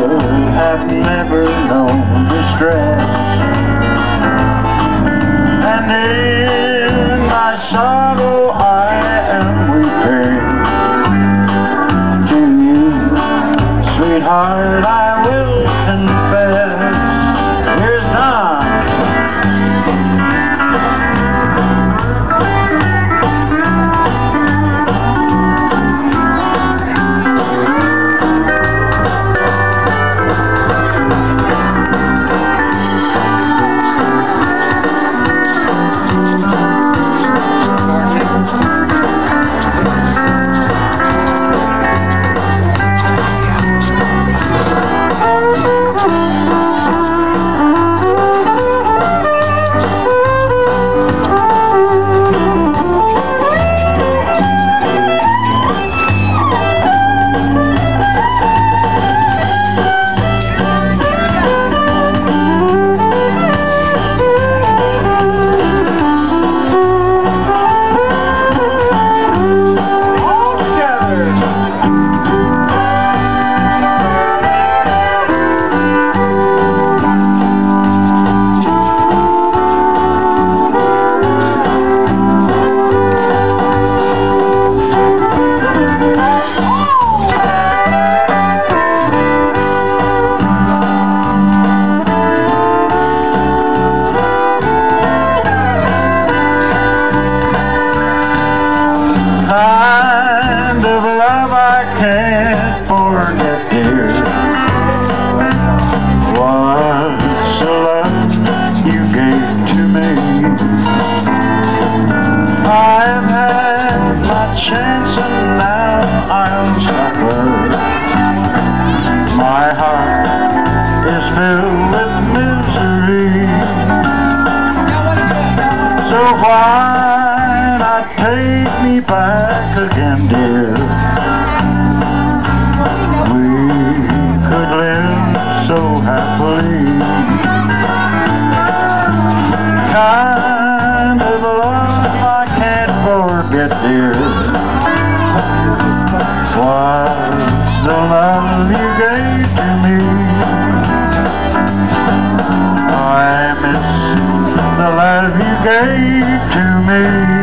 have never known distress, and in my sorrow I am weeping. To you, sweetheart, I will confess. Here's Don. Kind of love I can't forget, dear, was the love you gave to me. I've had my chance and now I'll suffer. My heart is filled with misery, so why not take me back again, dear? We could live so happily. Kind of love I can't forget, dear, was the love you gave to me. I miss the love you gave to me.